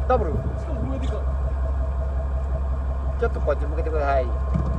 ダブル。 しかもこれでかい。 ちょっとこっち向けてください。